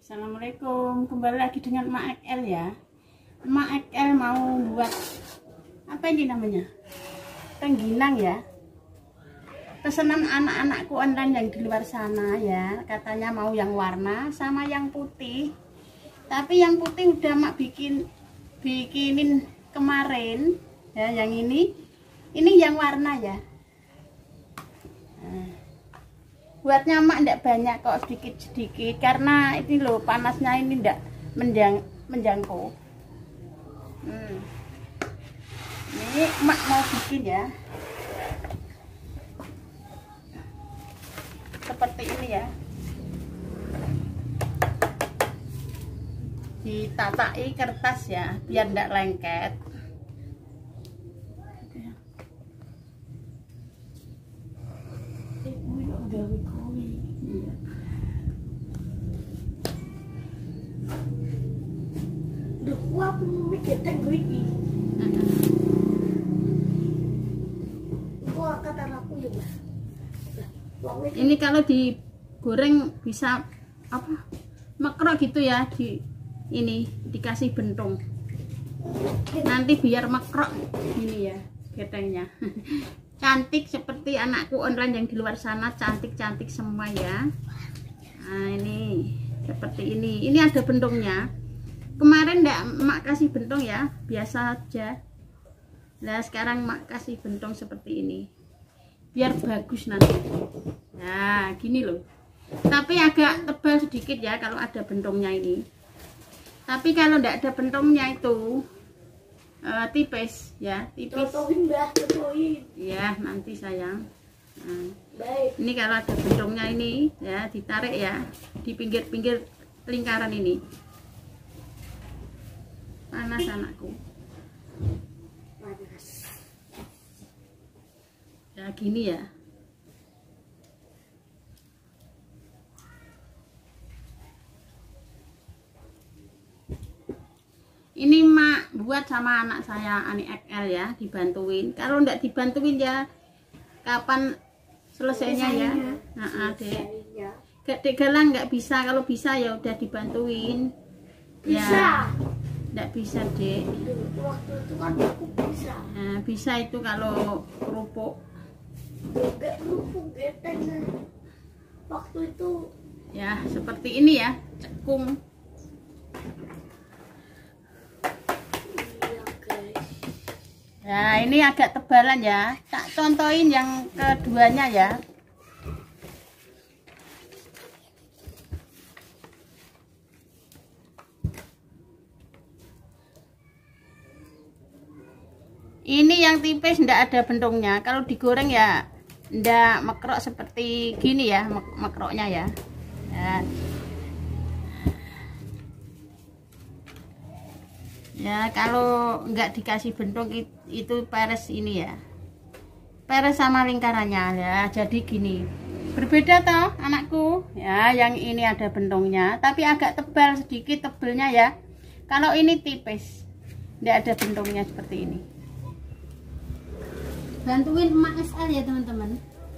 Assalamualaikum, kembali lagi dengan Mak XL ya. Mak XL mau buat apa ini namanya? Tengginang ya. Pesanan anak-anakku online yang di luar sana ya, katanya mau yang warna sama yang putih. Tapi yang putih udah Mak bikinin kemarin ya, yang ini yang warna ya. Nah, buatnya Mak ndak banyak kok, sedikit-sedikit karena ini loh panasnya ini ndak menjangkau. Ini Mak mau bikin ya seperti ini ya, ditatai kertas ya biar ndak lengket. Ini kalau digoreng bisa apa, mekrok gitu ya, ini dikasih bentung nanti biar mekrok ini ya getengnya. Cantik seperti anakku online yang di luar sana, cantik-cantik semua ya. Nah ini seperti ini ada bentongnya. Kemarin enggak Mak kasih bentong ya, biasa aja. Nah sekarang Mak kasih bentong seperti ini biar bagus nanti. Nah gini loh, tapi agak tebal sedikit ya kalau ada bentongnya ini. Tapi kalau enggak ada bentongnya itu tipis ya, tipis. Ya nanti sayang. Nah, ini kalau ada bentongnya ini ya, ditarik ya di pinggir-pinggir lingkaran ini. Panas anakku. Ya gini ya. Ini Mak buat sama anak saya, Ani XL ya, dibantuin. Kalau enggak dibantuin ya kapan selesainya ya? Nah, Dek Galang nggak bisa, kalau bisa ya udah dibantuin. Bisa. Ya, nggak bisa Dek. Waktu itu kan aku bisa. Nah, bisa itu kalau kerupuk. Gak kerupuk geteng. Waktu itu. Ya seperti ini ya, cekung. Nah ini agak tebalan ya, tak contohin yang keduanya ya. Ini yang tipis ndak ada bentongnya, kalau digoreng ya ndak mekrok seperti gini ya, mekroknya ya. Ya kalau nggak dikasih bentong itu peres ini ya, peres sama lingkarannya ya, jadi gini. Berbeda toh anakku ya, yang ini ada bentongnya tapi agak tebal sedikit tebelnya ya. Kalau ini tipis nggak ada bentongnya seperti ini. Bantuin Mak XL ya teman-teman,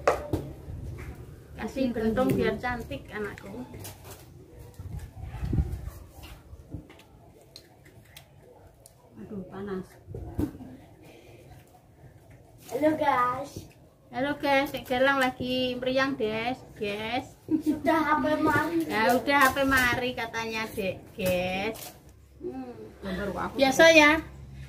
kasih bentong biar cantik anakku. Aduh panas. Halo guys. Halo guys, Dek Galang lagi meriang guys. Sudah HP mari. Ya udah HP mari katanya Dek guys. Biasa ya.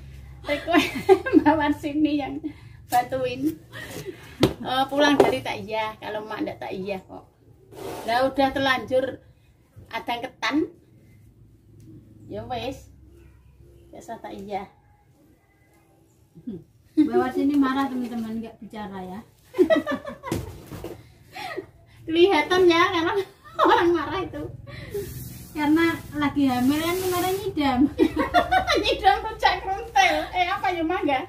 Bawa sini yang bantuin. Pulang dari tak iya, kalau Mak ndak tak iya kok. Lah udah terlanjur adang ketan. Ya wes. Biasa tak iya. Bawa sini marah teman-teman, nggak bicara ya. Kelihatan ya kalau orang marah itu. Karena lagi hamil kan kemarin nyidam. Nyidam rujak kental. Apa ya mangga?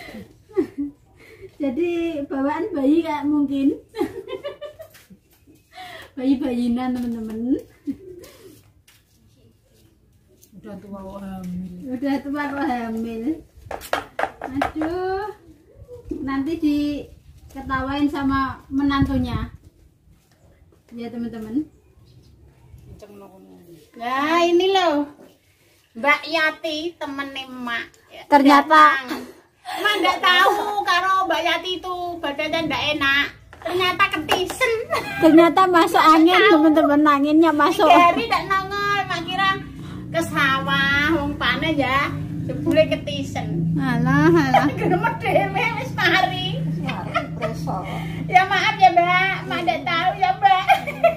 Jadi bawaan bayi kayak mungkin. Bayi-bayinan teman-teman. Udah tua hamil. Udah tua kok hamil. Aduh. Nanti diketawain sama menantunya. Ya teman-teman. Nah, ini loh. Mbak Yati temennya Mak. Ternyata Mak nggak tahu kalau Mbak Yati itu badannya nggak enak. Ternyata ketisen. ternyata masuk angin teman-teman, anginnya masuk. Dari tak nongol, Mak kira ke sawah, wong panen ya. Jebule ketisen. Alah. Gemet dhewe wis mari. Ya maaf ya Mbak, Mak nggak tahu ya Mbak.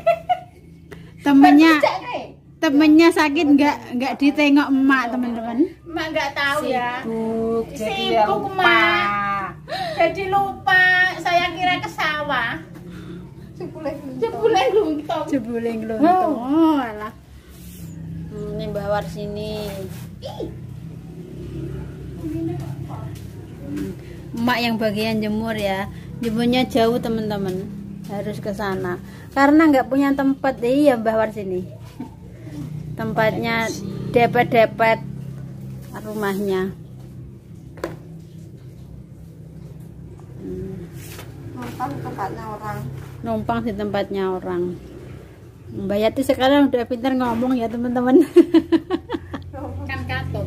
Temennya sakit nggak ditengok emak teman-teman. Mak nggak tahu ya. Jadi Sibuk lupa. Mak. Jadi lupa. Saya kira ke sawah. Jebule luntung. Jebuling lontong. Oh, alah. Ini bawar sini. Emak yang bagian jemur ya. Jemurnya jauh teman-teman. Harus ke sana. Karena nggak punya tempat deh ya bawar sini. Tempatnya depet-depet rumahnya. Numpang di tempatnya orang. Mbak Yati sekarang udah pintar ngomong ya teman-teman. Kan katut.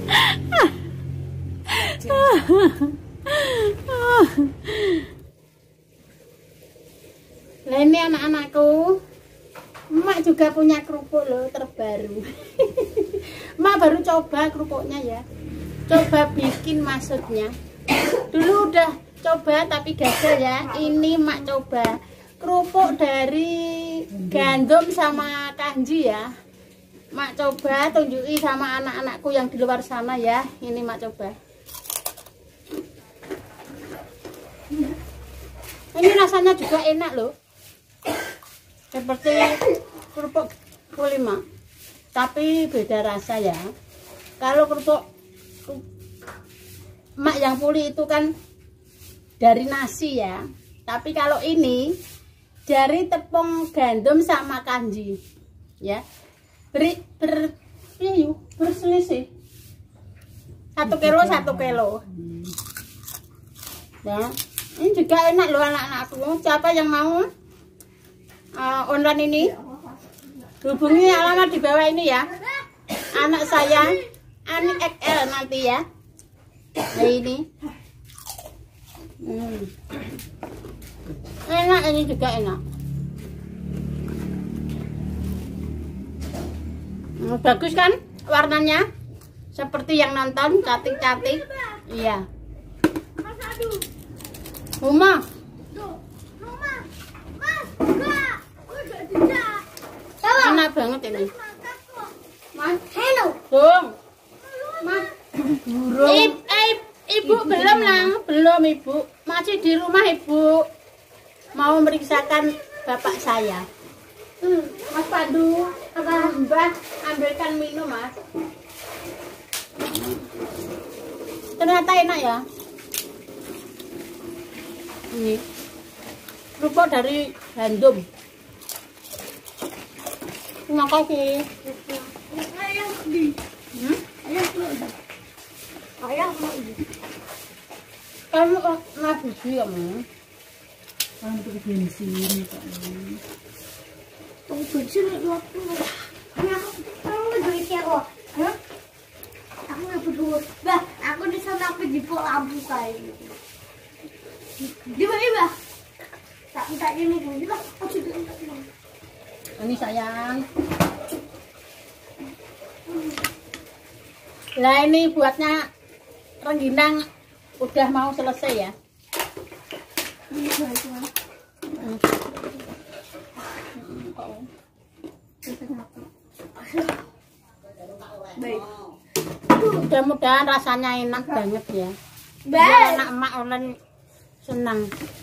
Nah ini anak-anakku. Emak juga punya kerupuk loh terbaru. Emak baru coba kerupuknya ya. Coba bikin maksudnya. Dulu udah coba tapi gagal ya. Ini Emak coba kerupuk dari gandum sama kanji ya. Emak coba tunjuki sama anak-anakku yang di luar sana ya. Ini Emak coba. Ini rasanya juga enak loh. Seperti kerupuk puli Mak, tapi beda rasa ya. Kalau kerupuk Mak yang puli itu kan dari nasi ya, tapi kalau ini dari tepung gandum sama kanji ya. Berselisih 1 kilo 1 kilo ya. Ini juga enak loh anak-anakku. Siapa yang mau online ini, hubungi alamat di bawah ini ya. Anak saya Ani XL nanti ya. Nah ini enak, ini juga enak. Bagus kan warnanya, seperti yang nonton cantik-cantik. Iya Uma. Enak banget ini. Mas, hello. Dong. Mas. Ibu belum lang, belum Ibu. Masih di rumah Ibu. Mau memeriksakan bapak saya. Mas Pandu, Mbak ambilkan minum Mas. Ternyata enak ya. Ini kerupuk dari gandum. Terima kasih. Kamu ngabusi kamu? Untuk bensin kok. Bensin itu waktu. Kamu berdua kero. Aku nggak berdua. Bah, aku di sana aku jemput lampu kayak gitu. Di mana? Tak minta ini dulu. Aku juga minta ini. Ini sayang. Lah ini buatnya rengginang udah mau selesai ya. Mudah-mudahan rasanya enak banget ya. Biar anak emak online senang.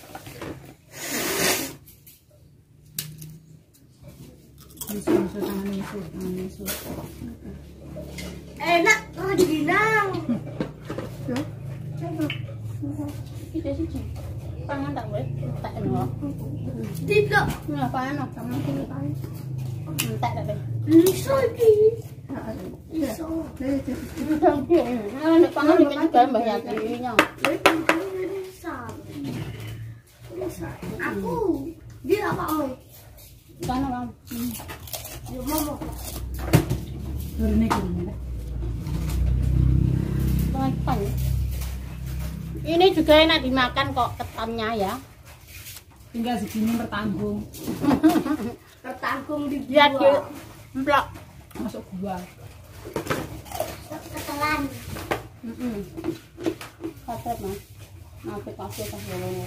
Enak rengginang. Pangan tak boleh, tak enak. Tidak. Ngapain no? Kamu sini pan. Tak ada. Bisa di. Bisa. Pangan ini juga Mbak Yatinya. Aku. Dia apa oi? Kan orang. Yuk, Momo. Ini juga enak dimakan kok ketannya ya. Tinggal segini bertanggung. Tertanggung di Lihat gua. yuk. Emplok. Masuk gua. Ketelan. Kasih mas. Nanti kasih tas dulu.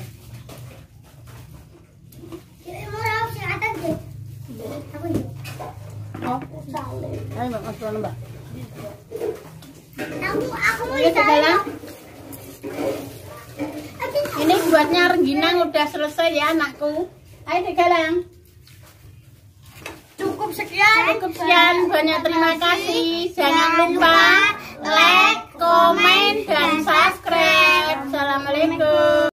Ini mau lauk sing atas deh. Aku yuk. Oh, Balik. ayo mbak mas mbak. Aku mau Ini segalang. Aduh, Ini buatnya rengginang udah selesai ya anakku. Ayo digalang. cukup sekian. Cukup sekian, banyak terima kasih. Jangan lupa like, komen, dan subscribe. Assalamualaikum.